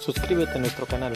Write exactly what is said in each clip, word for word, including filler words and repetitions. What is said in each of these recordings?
suscríbete a nuestro canal.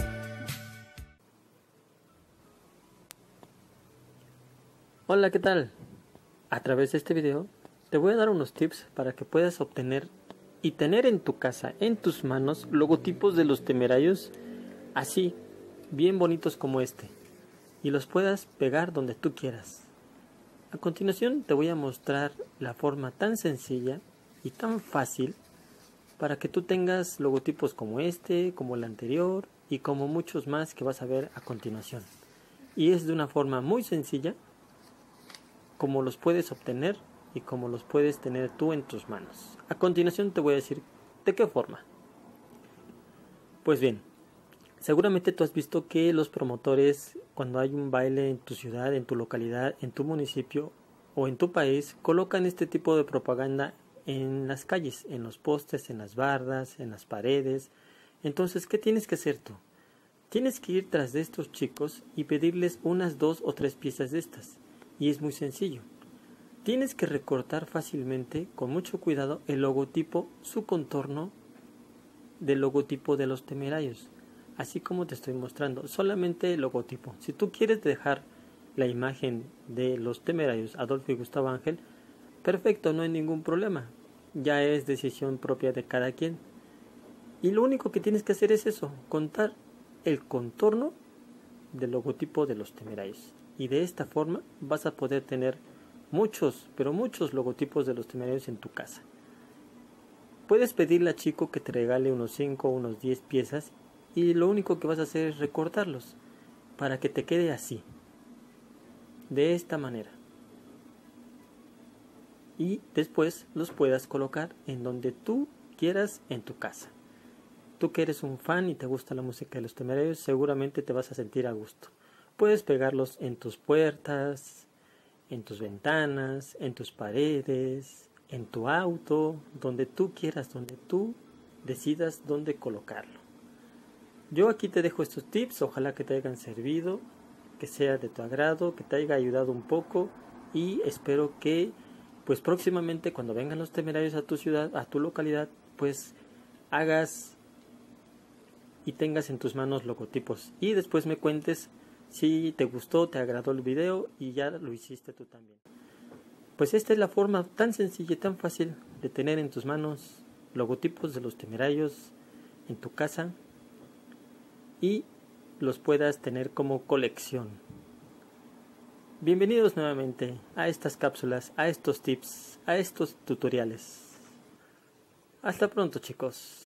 Hola, ¿qué tal? A través de este video te voy a dar unos tips para que puedas obtener y tener en tu casa, en tus manos, logotipos de Los Temerarios así, bien bonitos como este, y los puedas pegar donde tú quieras. A continuación te voy a mostrar la forma tan sencilla y tan fácil para que tú tengas logotipos como este, como el anterior y como muchos más que vas a ver a continuación. Y es de una forma muy sencilla como los puedes obtener y como los puedes tener tú en tus manos. A continuación te voy a decir de qué forma. Pues bien, seguramente tú has visto que los promotores, cuando hay un baile en tu ciudad, en tu localidad, en tu municipio o en tu país, colocan este tipo de propaganda en las calles, en los postes, en las bardas, en las paredes. Entonces, ¿qué tienes que hacer tú? Tienes que ir tras de estos chicos y pedirles unas dos o tres piezas de estas. Y es muy sencillo. Tienes que recortar fácilmente, con mucho cuidado, el logotipo, su contorno del logotipo de Los Temerarios. Así como te estoy mostrando, solamente el logotipo. Si tú quieres dejar la imagen de Los Temerarios, Adolfo y Gustavo Ángel, perfecto, no hay ningún problema. Ya es decisión propia de cada quien. Y lo único que tienes que hacer es eso, contar el contorno del logotipo de Los Temerarios. Y de esta forma vas a poder tener muchos, pero muchos logotipos de Los Temerarios en tu casa. Puedes pedirle a Chico que te regale unos cinco o unos diez piezas y lo único que vas a hacer es recortarlos para que te quede así, de esta manera. Y después los puedas colocar en donde tú quieras en tu casa. Tú que eres un fan y te gusta la música de Los Temerarios, seguramente te vas a sentir a gusto. Puedes pegarlos en tus puertas, en tus ventanas, en tus paredes, en tu auto, donde tú quieras, donde tú decidas dónde colocarlo. Yo aquí te dejo estos tips, ojalá que te hayan servido, que sea de tu agrado, que te haya ayudado un poco y espero que pues próximamente cuando vengan Los Temerarios a tu ciudad, a tu localidad, pues hagas y tengas en tus manos logotipos y después me cuentes si te gustó, te agradó el video y ya lo hiciste tú también. Pues esta es la forma tan sencilla y tan fácil de tener en tus manos logotipos de Los Temerarios en tu casa y los puedas tener como colección. Bienvenidos nuevamente a estas cápsulas, a estos tips, a estos tutoriales. Hasta pronto, chicos.